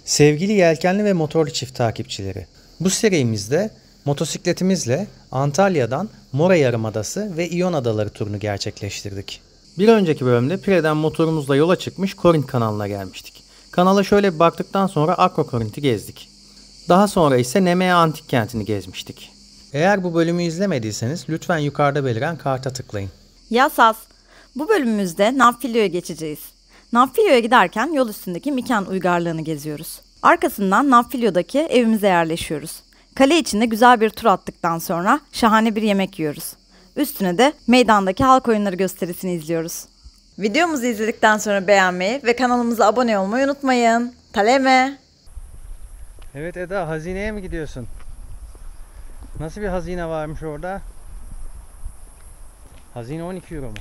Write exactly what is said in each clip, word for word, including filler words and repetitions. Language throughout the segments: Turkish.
Sevgili yelkenli ve motorlu çift takipçileri, bu serimizde motosikletimizle Antalya'dan Mora Yarımadası ve İyon Adaları turunu gerçekleştirdik. Bir önceki bölümde Pire'den motorumuzla yola çıkmış Korint kanalına gelmiştik. Kanala şöyle bir baktıktan sonra Akro Korint'i gezdik. Daha sonra ise Nemea Antik Kenti'ni gezmiştik. Eğer bu bölümü izlemediyseniz lütfen yukarıda beliren karta tıklayın. Yasas, bu bölümümüzde Nafilyo'ya geçeceğiz. Nafilyo'ya giderken yol üstündeki Miken uygarlığını geziyoruz. Arkasından Nafilyo'daki evimize yerleşiyoruz. Kale içinde güzel bir tur attıktan sonra şahane bir yemek yiyoruz. Üstüne de meydandaki halk oyunları gösterisini izliyoruz. Videomuzu izledikten sonra beğenmeyi ve kanalımıza abone olmayı unutmayın. Taleme. Evet Eda, hazineye mi gidiyorsun? Nasıl bir hazine varmış orada? Hazine on iki euro mu?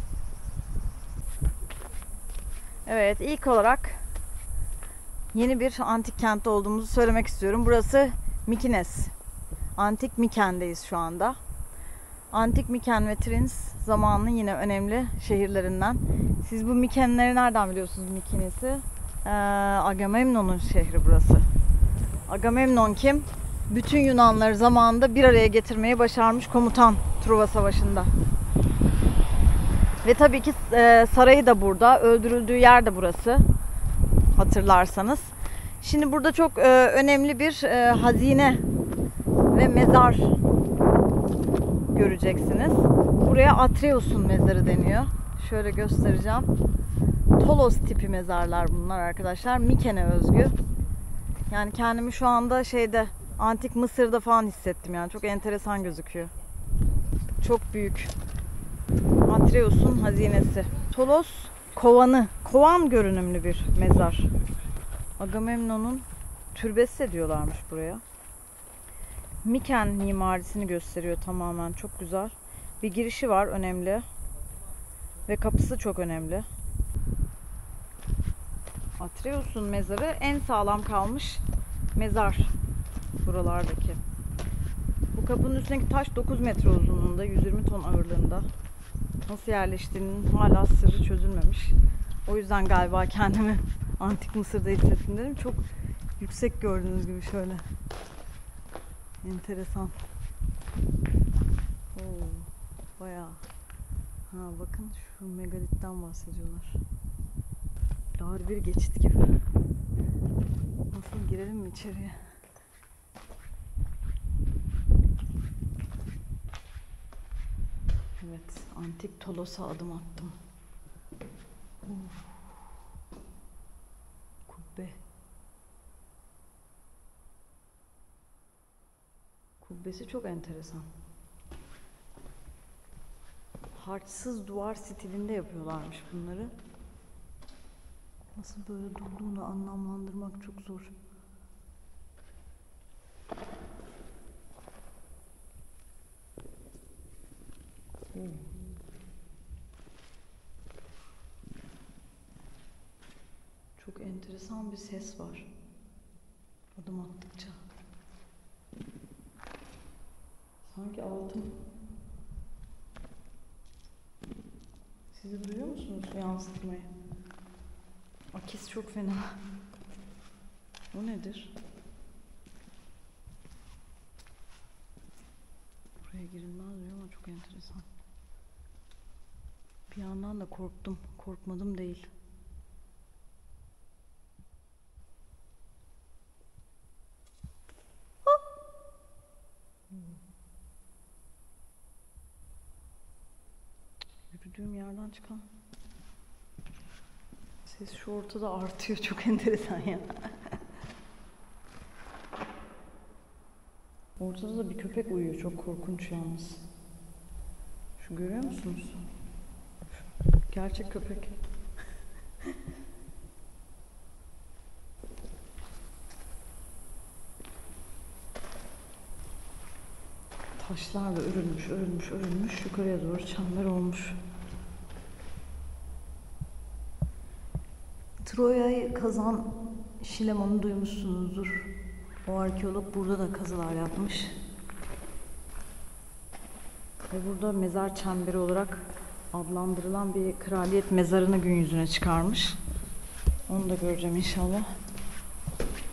Evet, ilk olarak yeni bir antik kentte olduğumuzu söylemek istiyorum. Burası Mykines. Antik Myken'deyiz şu anda. Antik Myken ve Trins zamanının yine önemli şehirlerinden. Siz bu Mykenleri nereden biliyorsunuz Mykines'i? Ee, Agamemnon'un şehri burası. Agamemnon kim? Bütün Yunanları zamanında bir araya getirmeyi başarmış komutan Truva Savaşı'nda. Ve tabii ki e, sarayı da burada, öldürüldüğü yer de burası. Hatırlarsanız. Şimdi burada çok e, önemli bir e, hazine ve mezar göreceksiniz. Buraya Atreus'un mezarı deniyor. Şöyle göstereceğim. Tolos tipi mezarlar bunlar arkadaşlar. Myken'e özgü. Yani kendimi şu anda şeyde Antik Mısır'da falan hissettim yani. Çok enteresan gözüküyor. Çok büyük. Atreus'un hazinesi. Tolos kovanı. Kovan görünümlü bir mezar. Agamemnon'un türbesi de diyorlarmış buraya. Myken mimarisini gösteriyor tamamen. Çok güzel. Bir girişi var önemli. Ve kapısı çok önemli. Atreus'un mezarı en sağlam kalmış mezar buralardaki. Bu kapının üstündeki taş dokuz metre uzunluğunda, yüz yirmi ton ağırlığında. Nasıl yerleştiğinin hala sırrı çözülmemiş. O yüzden galiba kendimi Antik Mısır'da hissettim dedim. Çok yüksek gördüğünüz gibi şöyle. Enteresan. Oo, bayağı. Ha bakın şu megalitten bahsediyorlar. Dar bir geçit gibi. Nasıl girelim mi içeriye? Evet, antik Tolos'a adım attım. Uf. Kubbe. Kubbesi çok enteresan. Harçsız duvar stilinde yapıyorlarmış bunları. Nasıl böyle durduğunu anlamlandırmak çok zor. Hmm. Çok enteresan bir ses var. Adım attıkça. Sanki altın. Sizi duyuyor musunuz yansıtmayı? Akis çok fena. O nedir? Buraya girilmez diyor ama çok enteresan. Bir yandan da korktum. Korkmadım değil. Yürüdüğüm yerden çıkan ses şu ortada artıyor. Çok enteresan ya. Ortada da bir köpek uyuyor. Çok korkunç yalnız. Şu görüyor musunuz? Gerçek köpek. Taşlarla örülmüş, örülmüş, örülmüş. Yukarıya doğru çember olmuş. Troya'yı kazan Şilemon'u duymuşsunuzdur. O arkeolog burada da kazılar yapmış. Ve burada mezar çemberi olarak adlandırılan bir kraliyet mezarını gün yüzüne çıkarmış. Onu da göreceğim inşallah.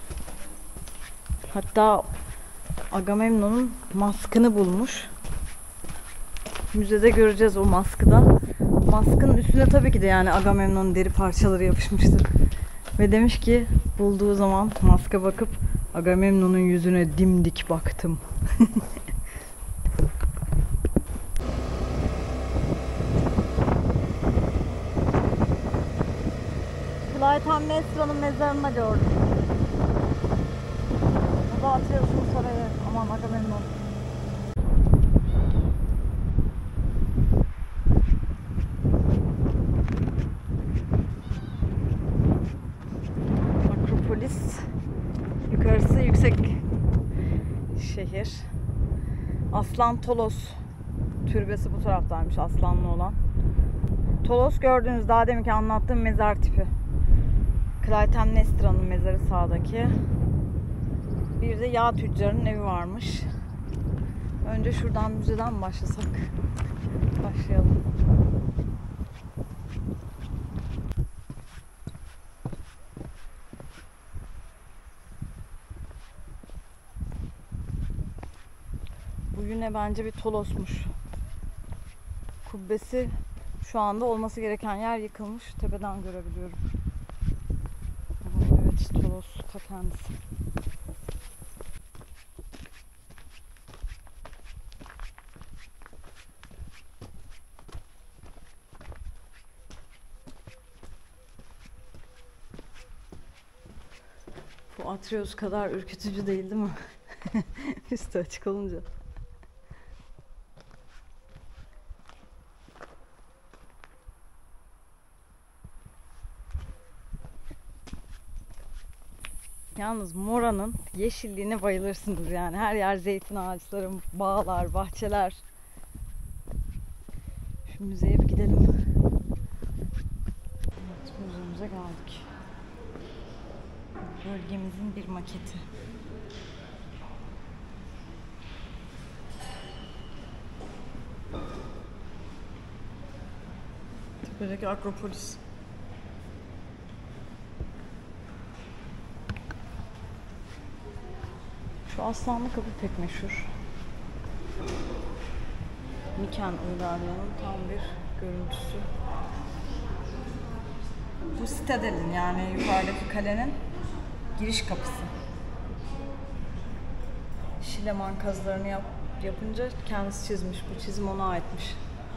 Hatta Agamemnon'un maskını bulmuş. Müzede göreceğiz o maskı da. Maskın üstüne tabii ki de yani Agamemnon'un deri parçaları yapışmıştır. Ve demiş ki bulduğu zaman maska bakıp Agamemnon'un yüzüne dimdik baktım. Klytaimnestra'nın mezarını gördüm. Bu da Atreus'un sarayı. Aman Agamemnon. Akropolis. Yukarısı yüksek şehir. Aslan Tolos türbesi bu taraftaymış, aslanlı olan. Tolos gördüğünüz daha deminki anlattığım mezar tipi. Klytaimnestra'nın mezarı sağdaki. Bir de yağ tüccarının evi varmış. Önce şuradan müzeden başlasak. Başlayalım. Bu yine bence bir Tolos'muş. Kubbesi şu anda olması gereken yer yıkılmış. Tepeden görebiliyorum. Evet, işte Tolos ta kendisi. Bu Atreus kadar ürkütücü değil, değil mi? Üstü açık olunca. Yalnız Mora'nın yeşilliğine bayılırsınız yani. Her yer zeytin ağaçları, bağlar, bahçeler. Şu müzeye bir gidelim. Evet, müzemize geldik. Bölgemizin bir maketi. Tepedeki Akropolis. Şu aslanlı kapı pek meşhur. Miken uygarlığının tam bir görüntüsü. Bu sitadelin yani yukarıdaki kalenin giriş kapısı. Şileman kazılarını yap, yapınca kendisi çizmiş. Bu çizim ona aitmiş.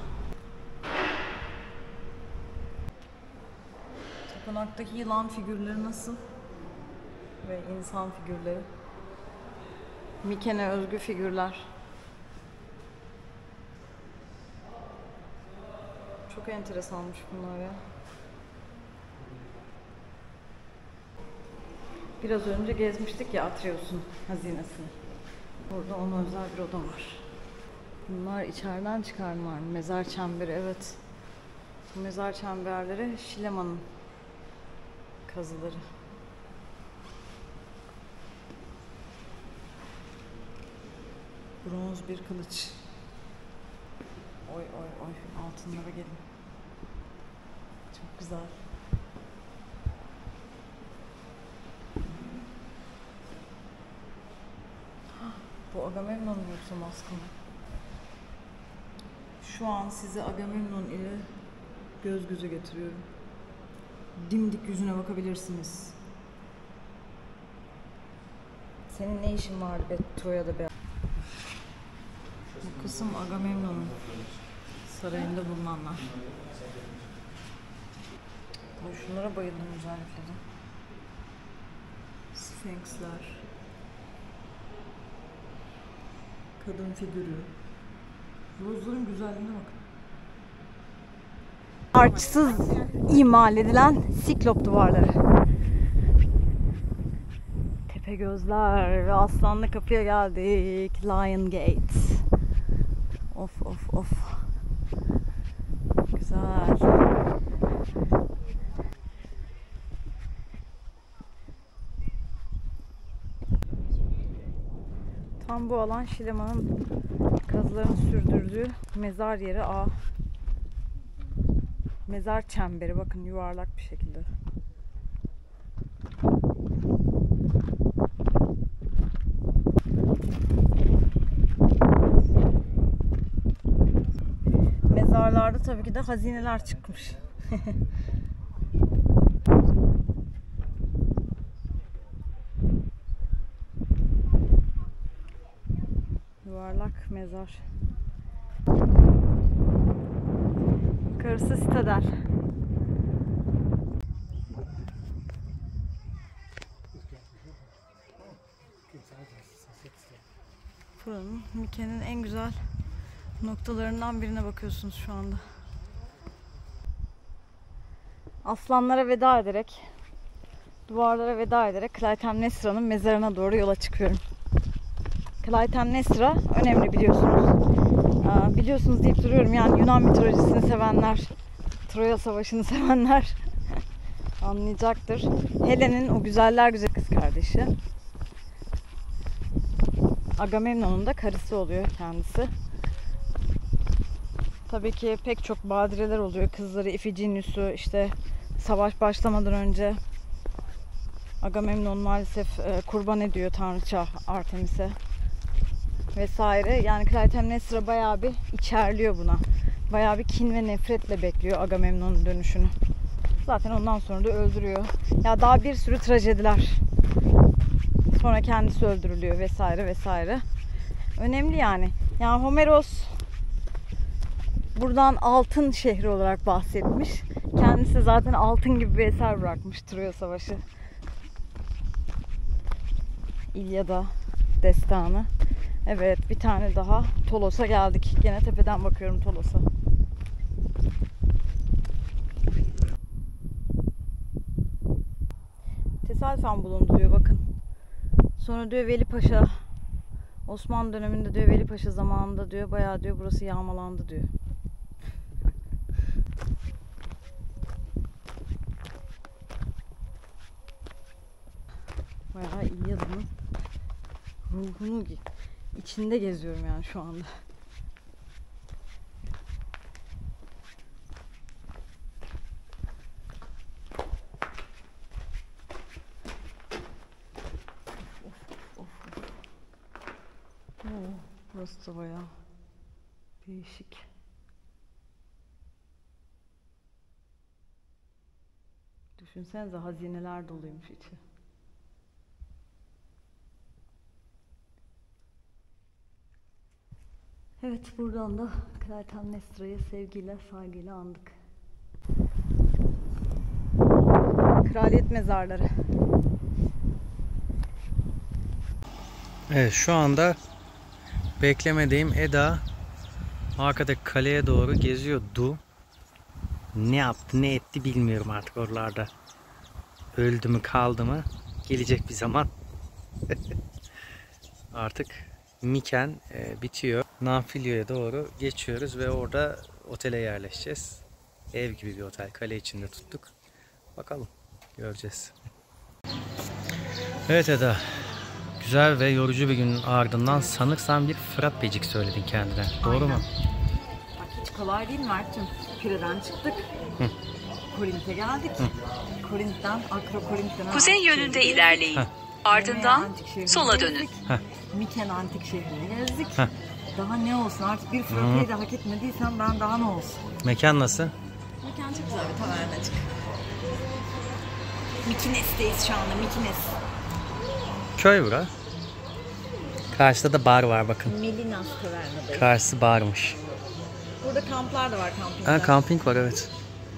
Tapınaktaki yılan figürleri nasıl? Ve insan figürleri. Miken'e özgü figürler. Çok enteresanmış bunlar ya. Biraz önce gezmiştik ya Atreus'un hazinesini. Burada ona özel bir oda var. Bunlar içeriden çıkarmalar. Mezar çemberi, evet. Bu mezar çemberleri Şileman'ın kazıları. Bronz bir kılıç. Oy oy oy, altınlara gelin. Çok güzel. Bu Agamemnon'un yoksa maskı mı? Şu an size Agamemnon ile göz göze getiriyorum. Dimdik yüzüne bakabilirsiniz. Senin ne işin var be Troya'da be? Bu kısım Agamemnon'un sarayında bulunanlar. Şunlara bayıldım özellikle de. Sphinxler. Kadın figürü. Rozların güzelliğine bakın. Harçsız imal edilen Siklop duvarları. Tepe gözler ve aslanlı kapıya geldik. Lion Gate. Of of of. Güzel. Tam bu alan Şileman'ın kazılarını sürdürdüğü mezar yeri. A. Mezar çemberi. Bakın yuvarlak bir şekilde. tabii ki de hazineler çıkmış. Yuvarlak mezar. Karısı Sitadel. Buranın Mike'nin en güzel noktalarından birine bakıyorsunuz şu anda. Aslanlara veda ederek, duvarlara veda ederek Clytemnestra'nın mezarına doğru yola çıkıyorum. Clytemnestra önemli biliyorsunuz. Aa, biliyorsunuz deyip duruyorum, yani Yunan mitolojisini sevenler, Troya Savaşı'nı sevenler anlayacaktır. Helen'in o güzeller güzel kız kardeşi. Agamemnon'un da karısı oluyor kendisi. Tabii ki pek çok badireler oluyor. Kızları Ifigenius'u işte savaş başlamadan önce Agamemnon maalesef e, kurban ediyor tanrıça Artemis'e vesaire. Yani Clytemnestra bayağı bir içerliyor buna. Bayağı bir kin ve nefretle bekliyor Agamemnon'un dönüşünü. Zaten ondan sonra da öldürüyor. Ya daha bir sürü trajediler. Sonra kendisi öldürülüyor vesaire vesaire. Önemli yani. Yani Homeros buradan altın şehri olarak bahsetmiş. Kendisi zaten altın gibi bir eser bırakmış Troya Savaşı. İlyada destanı. Evet, bir tane daha Tolos'a geldik. Gene tepeden bakıyorum Tolos'a. Tesadüfen bulundu diyor, bakın. Sonra diyor Veli Paşa, Osmanlı döneminde diyor Veli Paşa zamanında diyor bayağı diyor burası yağmalandı diyor. Bayağı İlyada'nın ruhunu içinde geziyorum yani şu anda. Oo, burası da bayağı değişik. Düşünsenize, hazineler doluymuş içi. Evet, buradan da Clytemnestra'yı sevgiyle, saygıyla andık. Kraliyet mezarları. Evet, şu anda beklemediğim Eda arkadaki kaleye doğru geziyordu. Ne yaptı ne etti bilmiyorum artık oralarda. Öldü mü kaldı mı gelecek bir zaman. Artık Miken e, bitiyor. Nanfilio'ya doğru geçiyoruz ve orada otele yerleşeceğiz. Ev gibi bir otel, kale içinde tuttuk. Bakalım, göreceğiz. Evet Eda, güzel ve yorucu bir günün ardından sanırsam bir frappecik söyledin kendine. Doğru Aynen. mu? Bak, hiç kolay değil Mert'cim. Pire'den çıktık. Hı. Korint'e geldik. Hı. Korint'ten Akrokorint'ten kuzey yönünde ilerleyin. Heh. Ardından sola dönün. Miken antik şehrini gezdik. Heh. Daha ne olsun artık, bir frappeyi de hak etmediysem ben daha ne olsun. Mekan nasıl? Mekan çok güzel, bir tavernacık. Mikines'teyiz şu anda, Mikines. Köy bura. Karşıda da bar var bakın. Melinas tavernadayız. Karşısı barmış. Burada kamplar da var, kampingler. Ha, kamping var evet.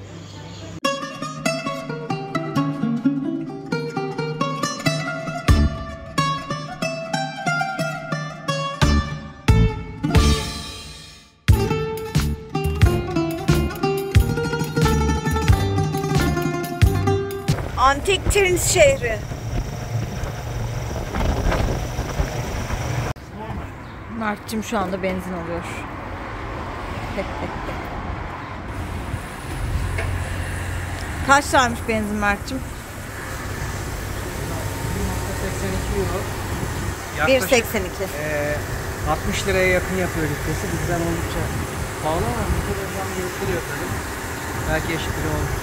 Antik Trins şehri. Mert'cim şu anda benzin alıyor. Kaç liraymış benzin Mert'cim? bir seksen iki. E, altmış liraya yakın yapıyor litresi. Bizden oldukça pahalı ama bu da şu an geliştiriyor tabii. Belki eşitleri olmuş.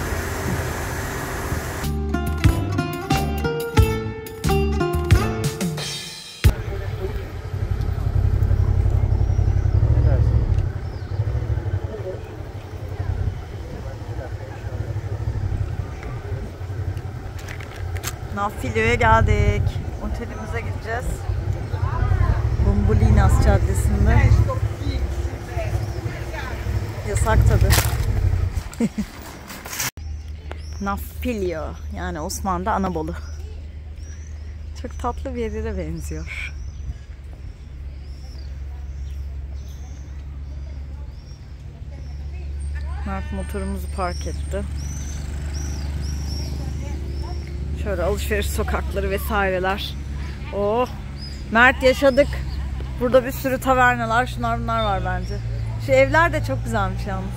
Nafilio'ya geldik. Otelimize gideceğiz. Bombulinas Caddesi'nde. Yasak tabi. Nafilio, yani Osman'da Anabolu. Çok tatlı bir yere benziyor. Mert motorumuzu park etti. Şöyle alışveriş sokakları vesaireler. Oh, Mert yaşadık. Burada bir sürü tavernalar, şunlar bunlar var bence. Şu evler de çok güzelmiş yalnız.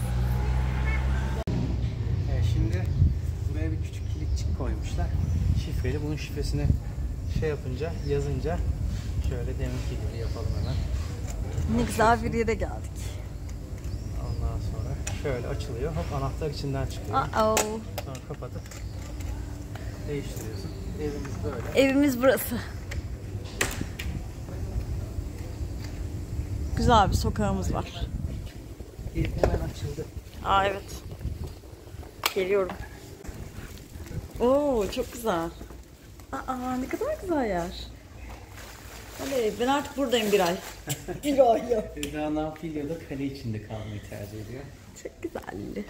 Evet, şimdi buraya bir küçük kilitçik koymuşlar. Şifreli. Bunun şifresini şey yapınca, yazınca şöyle deminki gibi yapalım hemen. Ne güzel bir yere geldik. Ondan sonra şöyle açılıyor. Hop, anahtar içinden çıkıyor. Uh-oh. Sonra kapatıp değiştiriyorsun. Evimiz böyle. Evimiz burası. Güzel bir sokağımız var. Kilit hemen açıldı. Aa evet. Geliyorum. Oo çok güzel. Aa ne kadar güzel yer. Hadi ben artık buradayım bir ay. Bir ay ya. Daha Nafilio'da kale içinde kalmayı tercih ediyor. Çok güzeldi.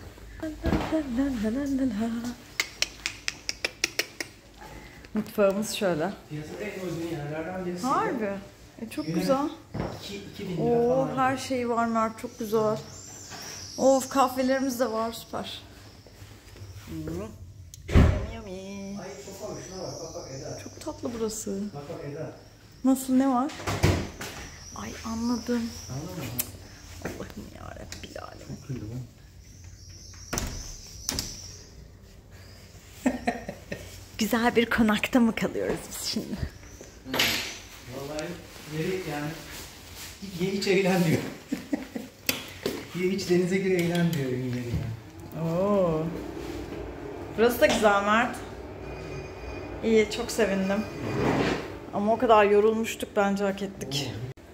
Mutfağımız şöyle. Piyasada en uygun yerlerden birisi. Harbi. E, çok güzel. iki bin lira Oo falan. her şey var Mert, çok güzel. Of kahvelerimiz de var, süper. Yummy yummy. Ay çok hoş, şuna bak, bak bak Eda. Çok tatlı burası. Bak bak Eda. Nasıl, ne var? Ay anladım. Anladın mı? Allah'ım yarabbim alem. Çok iyi bu. Güzel bir konakta mı kalıyoruz biz şimdi? Vallahi yeri yani ye iç eğlen diyor. Ye iç denize gir eğlen diyor yeri yani. Oo. Burası da güzel Mert. İyi, çok sevindim. Ama o kadar yorulmuştuk, bence hak ettik.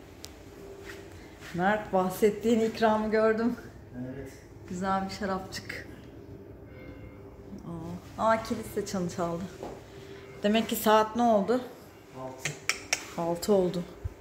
Mert, bahsettiğin ikramı gördüm. Evet. Güzel bir şarapçık. Aa, Aa kilise çanı çaldı. Demek ki saat ne oldu? Altı. Altı oldu.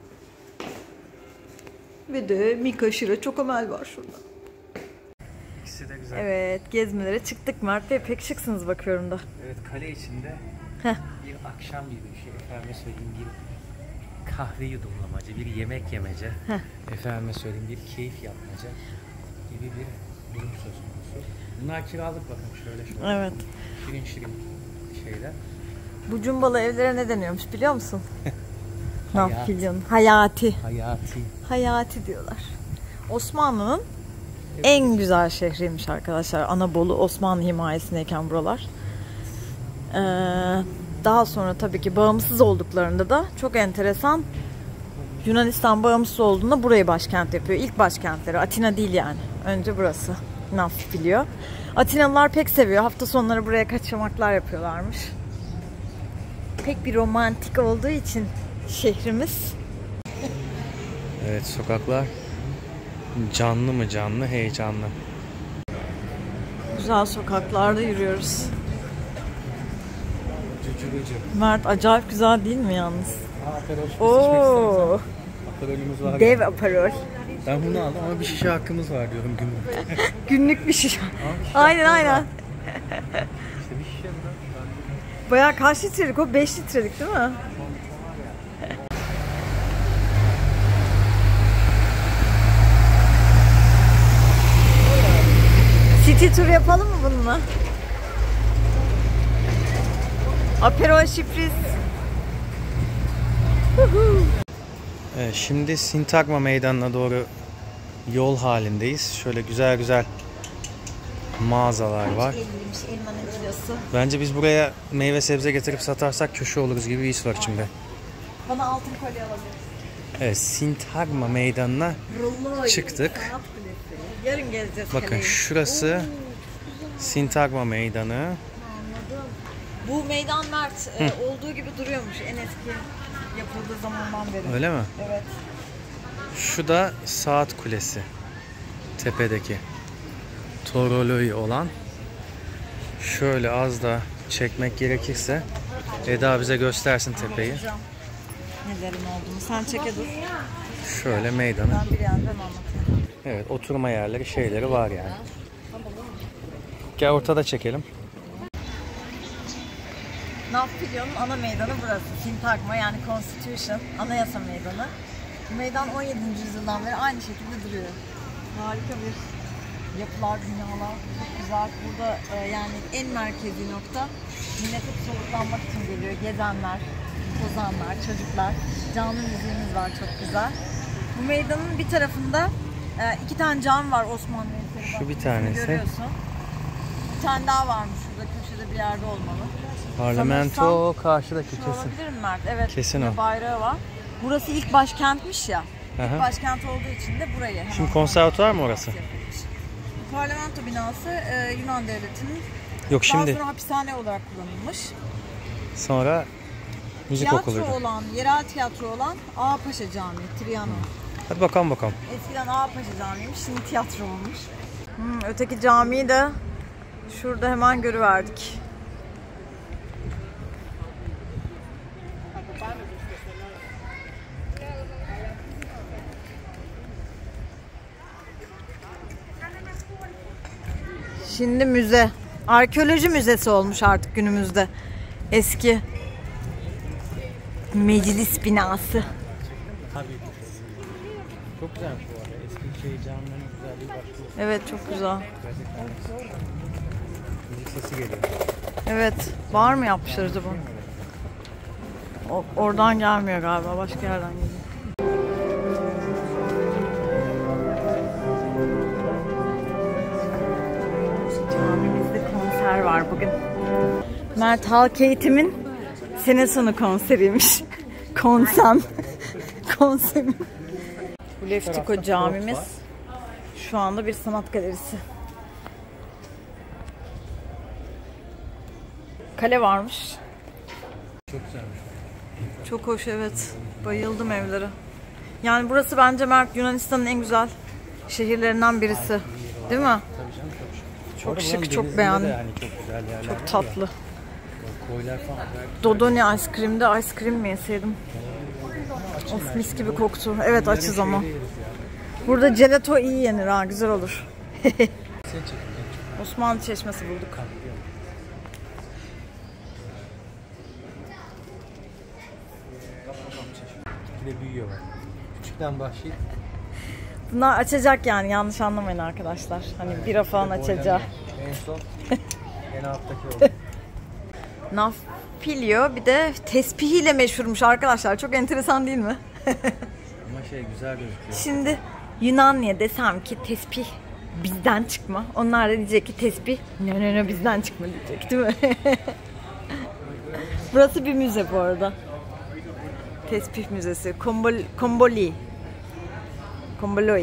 Ve de Mika Şira Çokomel var şurada. İkisi de güzel. Evet, gezmelere çıktık Mert Bey. Pek şıksınız bakıyorum da. Evet, kale içinde Heh. bir akşam gibi bir şey. Efendime söyleyeyim, bir kahve yudumlamaca, bir yemek yemece. Heh. Efendime söyleyeyim, bir keyif yapmaca gibi bir durum söz konusu. Bunlar kiralık, bakın şöyle şöyle. Evet. Şirin şirin şeyler. Bu cumbalı evlere ne deniyormuş biliyor musun? Hayat. Nafilyon. Hayati. Hayati. Hayati diyorlar. Osmanlı'nın en güzel şehriymiş arkadaşlar. Anabolu Osmanlı himayesindeyken buralar. Ee, daha sonra tabii ki bağımsız olduklarında da çok enteresan, Yunanistan bağımsız olduğunda burayı başkent yapıyor. İlk başkentleri Atina değil yani. Önce burası. Nafilio. Atinalılar pek seviyor. Hafta sonları buraya kaçamaklar yapıyorlarmış. Pek bir romantik olduğu için şehrimiz. Evet, sokaklar canlı mı canlı, heyecanlı. Güzel sokaklarda yürüyoruz. Cücü cücü. Mert, acayip güzel değil mi yalnız? Aa, Oo, Aparolümüz var. dev aparol. Ben bunu aldım ama bir şişe hakkımız var diyorum günlük. Günlük bir şişe. Aynen aynen. İşte bir şişe bırak. Bayağı kaç litrelik o? beş litrelik değil mi? City tur yapalım mı bununla? Aperol sürpriz. Evet, şimdi Sintagma Meydanı'na doğru yol halindeyiz. Şöyle güzel güzel mağazalar var. Elmanın kilosu. Bence biz buraya meyve sebze getirip satarsak köşe oluruz gibi bir his var içimde. Bana altın kolye alabiliriz. Evet, Sintagma Meydanı'na çıktık. Yarın geleceğiz. Bakın kaleyi. şurası Sintagma Meydanı. Anladım. Bu meydan Mert e, olduğu gibi duruyormuş en eski yapıldığı zamandan beri. Öyle mi? Evet. Şu da Saat Kulesi. Tepedeki. Toroloi olan. Şöyle az da çekmek gerekirse Eda bize göstersin tepeyi. Bakacağım nelerin olduğunu. Sen çeke dur. Şöyle meydanı. Ben bir yandan anlatayım. Evet, oturma yerleri, şeyleri var yani. Gel ortada çekelim. Nafilyo'nun ana meydanı burası. Sintagma yani Constitution, anayasa meydanı. Bu meydan on yedinci yüzyıldan beri aynı şekilde duruyor. Harika bir yapılar, binalar, çok güzel. Burada e, yani en merkezi nokta millet hep soluklanmak için geliyor. Gezenler, tozanlar, çocuklar. Canlı müziğimiz var, çok güzel. Bu meydanın bir tarafında e, iki tane cami var Osmanlı eseri. Şu bir tanesi. Görüyorsun. Bir tane daha varmış şurada köşede bir yerde olmalı. Parlamento Sanırsam, karşıdaki şu kesin. olabilir mi Mert? Evet. Kesin o. Bayrağı var. Burası ilk başkentmiş ya. Aha. İlk başkent olduğu için de burayı. hemen Şimdi konservatuvar mı orası? yapılmış. Parlamento binası e, Yunan devletinin Yok şimdi. daha sonra hapishane olarak kullanılmış. Sonra müzik Tiyatro okuluydu. olan, yerel tiyatro olan Ağapaşa Camii, Trianon. Hadi bakalım bakalım. Eskiden Ağapaşa Camii'ymiş, şimdi tiyatro olmuş. Hmm, öteki camiyi de şurada hemen görüverdik. Şimdi müze. Arkeoloji müzesi olmuş artık günümüzde. Eski meclis binası. Çok güzelmiş bu arada. Eski şey camların güzelliği başlıyor. Evet, çok güzel. Müzik sesi geliyor. Evet. Var mı yapmışlar acaba? O, oradan gelmiyor galiba. Başka yerden geliyor. Camimizde konser var bugün. Mert Halk Eğitim'in sene sonu konseriymiş. Konsem. Konsem. Bu Leftiko camimiz şu anda bir sanat galerisi. Kale varmış. Çok güzelmiş. Çok hoş, evet. Bayıldım evlere. Yani burası bence Mert Yunanistan'ın en güzel şehirlerinden birisi. Değil mi? Tabii canım çok şık. Çok şık, çok beğendim. Yani çok güzel yerler Çok var tatlı. ya. Koylar falan. Dodoni ice cream'de ice cream mi yeseydim? Of, mis gibi koktu. Evet, açız ama. Burada gelato iyi yenir ha, güzel olur. Osmanlı Çeşmesi bulduk. Bir de büyüyorlar. Küçükten başlayıp. Bunlar açacak yani, yanlış anlamayın arkadaşlar. Hani bira falan açacak. En son en alttaki oldu. Nafilyo bir de tespihiyle meşhurmuş arkadaşlar. Çok enteresan değil mi? Ama şey güzel gözüküyor. Şimdi Yunanlı'ya desem ki tesbih bizden çıkma. Onlar da diyecek ki tesbih ne ne ne bizden çıkma diyecek, değil mi? Burası bir müze bu arada. Tesbih müzesi. Kombol, Komboli. Komboloi.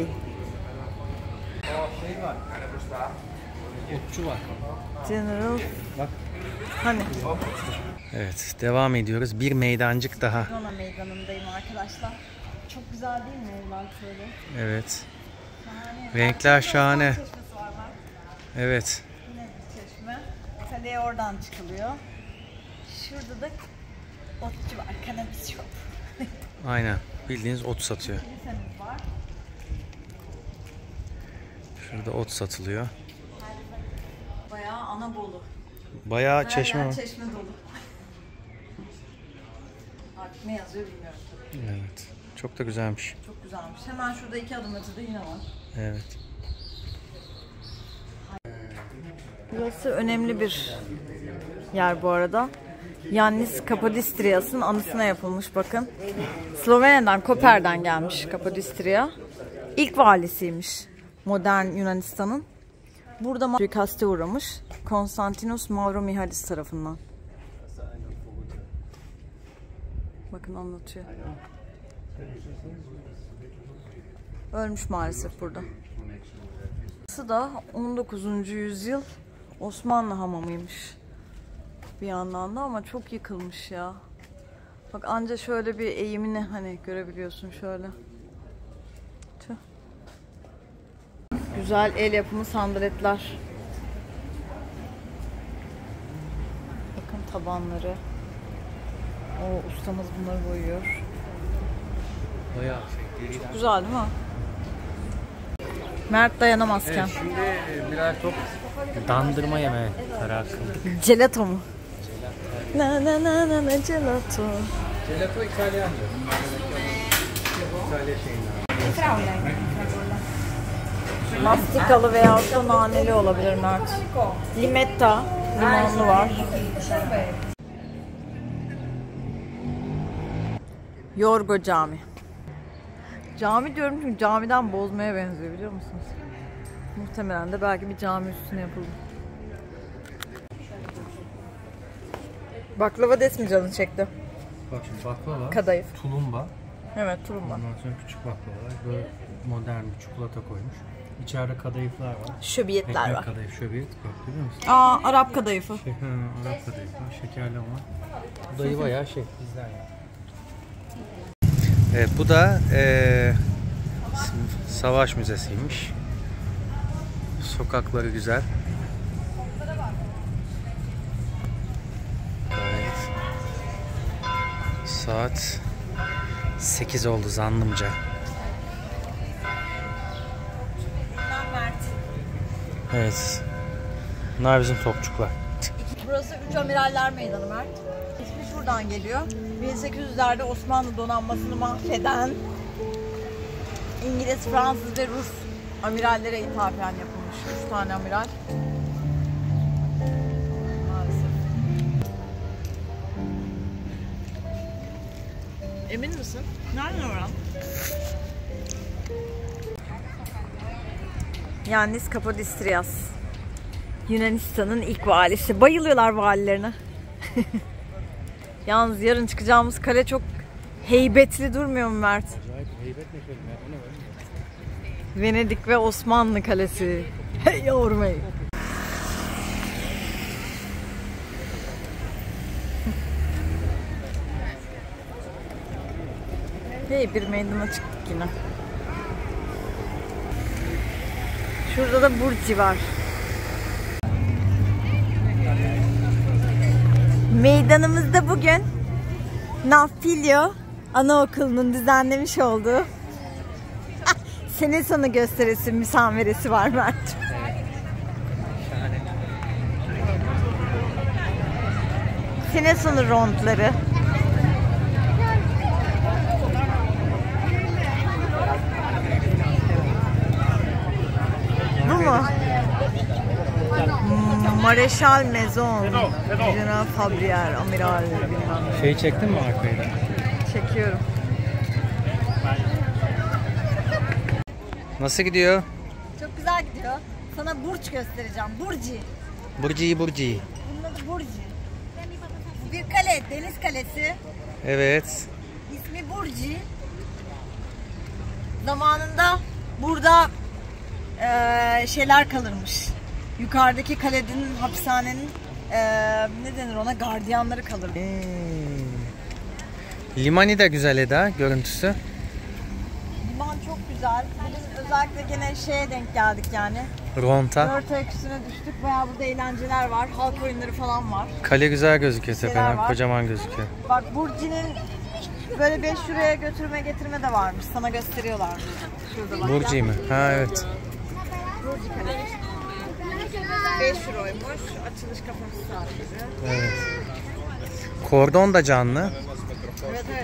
Şey var. Otçu var. General. Bak. Hani? Evet, devam ediyoruz. Bir meydancık daha. Rona meydanındayım arkadaşlar. Çok güzel değil mi evler şöyle? Evet. Şahane. Renkler şahane. Çeşmesi var bak. Evet. Yine bir çeşme. Kaleye oradan çıkılıyor. Şurada da otçu var. Cannabis shop. Aynen. Bildiğiniz ot satıyor. Kilisemiz var. Şurada ot satılıyor. Bayağı Anabolu. Bayağı Her çeşme yer var. çeşme dolu. Artık ne yazıyor bilmiyorum tabii. Evet. Çok da güzelmiş. Çok güzelmiş. Hemen şurada iki adım ötede yine var. Evet. Burası önemli bir yer bu arada. Yannis Kapodistrias'ın anısına yapılmış, bakın. Slovenya'dan, Koper'den gelmiş Kapodistria. İlk valisiymiş modern Yunanistan'ın. Burada suikaste uğramış Konstantinos Mavromihalis tarafından. Bakın anlatıyor. Ölmüş maalesef burada. Burası da on dokuzuncu yüzyıl Osmanlı hamamıymış bir yandan da, ama çok yıkılmış ya. Bak anca şöyle bir eğimini hani görebiliyorsun şöyle. Tüh. Güzel el yapımı sandaletler. Bakın tabanları. ustamız bunları boyuyor. Bayağı şey. Çok güzel değil mi? Mert dayanamazken. Evet, şimdi birer top dandırma yeme karar kıldık. Gelato mu? Na na na na na gelato. Gelato İtalyanca. İtalya şeyinden. Mastikalı veya da naneli olabilir Mert. Limetta, limonlu var. Yorgo Cami. Cami diyorum çünkü camiden bozmaya benziyor, biliyor musunuz? Muhtemelen de belki bir cami üstüne yapıldı. Baklava desmi canını çekti. Bak şimdi baklava, Kadayıf. tulumba. Evet, tulumba. Ondan sonra küçük baklavalar. Böyle modern bir çikolata koymuş. İçeride kadayıflar var. Şöbiyetler Ekmek var. kadayıf, şöbiyet bak biliyor musun? Aa, Arap kadayıfı. Şey, ha, Arap kadayıf var, şekerli ama. Bu dayı bayağı şey, bizden ya. Evet, bu da ee, Savaş Müzesi'ymiş. Sokakları güzel. Evet. Saat sekiz oldu zannımca. Evet. Bunlar bizim topçuklar. Burası Üç Amiraller Meydanı Mert. İsmi şuradan geliyor. bin sekiz yüzlerde Osmanlı donanmasını mahveden İngiliz, Fransız ve Rus amirallere ithafen yapılmış. Üç tane amiral. Maalesef. Emin misin? Nereden öğren? Yannis Kapodistrias. Yunanistan'ın ilk valisi. Bayılıyorlar valilerine. Yalnız yarın çıkacağımız kale çok heybetli durmuyor mu Mert? Acayip heybet ne kelime. O ne böyle? Venedik ve Osmanlı Kalesi. Hey yavrum hey. Hey, bir meydana çıktık yine. Şurada da Burci var. Meydanımızda bugün Nafilyo Anaokulu'nun düzenlemiş olduğu sene sonu gösterisi, müsameresi var Mert. Sene sonu rondları. Bu mu? Mareşal Maison, General Fabrier, Amiral bilmem ne. Şeyi çektin mi arkayı da? Çekiyorum. Nasıl gidiyor? Çok güzel gidiyor. Sana burç göstereceğim. Burci. Burci Burci. Bunun adı Burci. Bir kale, deniz kalesi. Evet. İsmi Burci. Zamanında burada eee, şeyler kalırmış. Yukarıdaki kalenin, hapishanenin eee, ne denir ona, gardiyanları kalır. Hmm. Limani de güzel Eda, görüntüsü. Liman çok güzel. Biz özellikle gene şeye denk geldik yani. Ronta. Dört ayak üstüne düştük. Bayağı burada eğlenceler var. Halk oyunları falan var. Kale güzel gözüküyor Şeyler tepeden, var. kocaman gözüküyor. Bak Burci'nin böyle beş euroya götürme getirme de varmış. Sana gösteriyorlar. Şurada bak. Burci mi? Ha evet. Burci kalesi. beş euroymuş. Açılış kapısı sadece. Evet. Kordon da canlı. Evet evet.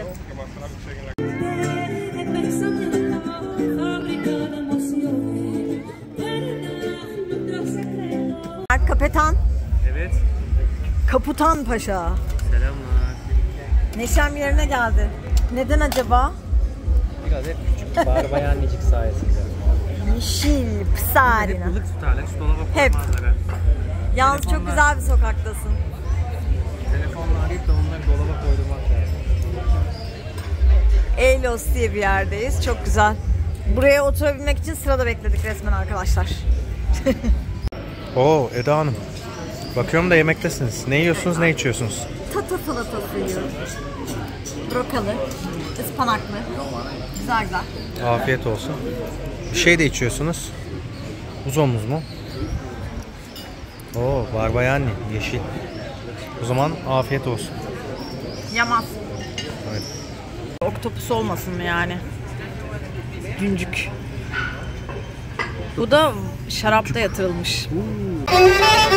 Kapetan. Evet. Kaputan Paşa. Selamlar. Neşem yerine geldi. Neden acaba? Biraz hep küçük Barbayannicik sayesinde. Yeşil, Psarina. Hep ılık tutarlar, hiç dolaba Hep. koymazlar. Yalnız çok Telefonlar. güzel bir sokaktasın. Telefonla arayıp da onları dolaba koydurmak lazım. Eylos diye bir yerdeyiz. Çok güzel. Buraya oturabilmek için sırada bekledik resmen arkadaşlar. Oo Eda Hanım. Bakıyorum da yemektesiniz. Ne yiyorsunuz, ne içiyorsunuz? Tata salatası yiyorum. Brokalı, ıspanaklı. Güzel güzel. Afiyet olsun. Bir şey de içiyorsunuz. Uzomuz mu? Oo Barbayanni, yeşil. O zaman afiyet olsun. Yamaz. Aynen. Oktopus olmasın mı yani? Güncük. Bu da şarapta yatırılmış.